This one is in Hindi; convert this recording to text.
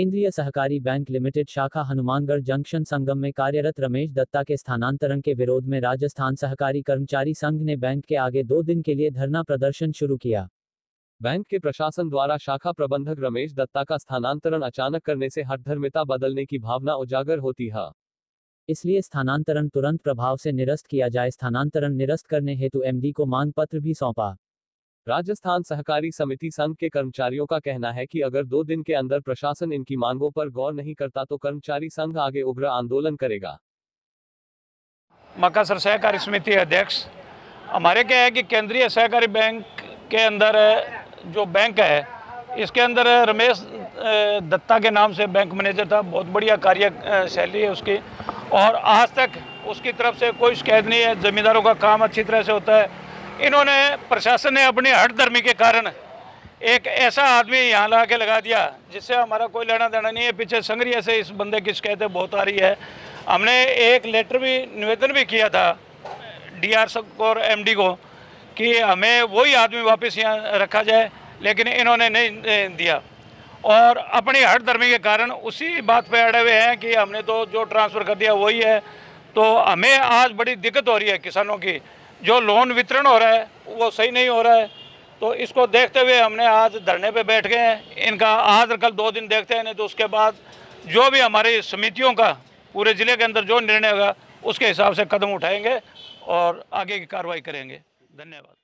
केंद्रीय सहकारी बैंक लिमिटेड शाखा हनुमानगढ़ जंक्शन संगम में कार्यरत रमेश दत्ता के स्थानांतरण के विरोध में राजस्थान सहकारी कर्मचारी संघ ने बैंक के आगे 2 दिन के लिए धरना प्रदर्शन शुरू किया। बैंक के प्रशासन द्वारा शाखा प्रबंधक रमेश दत्ता का स्थानांतरण अचानक करने से हठधर्मिता बदलने की भावना उजागर होती है, इसलिए स्थानांतरण तुरंत प्रभाव से निरस्त किया जाए। स्थानांतरण निरस्त करने हेतु एमडी को मांग पत्र भी सौंपा। राजस्थान सहकारी समिति संघ के कर्मचारियों का कहना है कि अगर 2 दिन के अंदर प्रशासन इनकी मांगों पर गौर नहीं करता तो कर्मचारी संघ आगे उग्र आंदोलन करेगा। मकासर सहकारी समिति अध्यक्ष, हमारे क्या है कि केंद्रीय सहकारी बैंक के अंदर जो बैंक है इसके अंदर रमेश दत्ता के नाम से बैंक मैनेजर था। बहुत बढ़िया कार्यशैली है उसकी और आज तक उसकी तरफ से कोई शिकायत नहीं है। ज़मींदारों का काम अच्छी तरह से होता है। इन्होंने प्रशासन ने अपनी हठधर्मी के कारण एक ऐसा आदमी यहाँ ला के लगा दिया जिससे हमारा कोई लेना देना नहीं है। पीछे संग्रिया से इस बंदे की शिकायतें बहुत आ रही है। हमने एक लेटर भी निवेदन भी किया था डीआर और एमडी को कि हमें वही आदमी वापस यहाँ रखा जाए, लेकिन इन्होंने नहीं दिया और अपनी हठधर्मी के कारण उसी बात पे अड़े हुए हैं कि हमने तो जो ट्रांसफ़र कर दिया वही है। तो हमें आज बड़ी दिक्कत हो रही है किसानों की। जो लोन वितरण हो रहा है वो सही नहीं हो रहा है, तो इसको देखते हुए हमने आज धरने पे बैठ गए हैं। इनका आज और कल 2 दिन देखते हैं, नहीं तो उसके बाद जो भी हमारी समितियों का पूरे ज़िले के अंदर जो निर्णय होगा उसके हिसाब से कदम उठाएंगे और आगे की कार्रवाई करेंगे। धन्यवाद।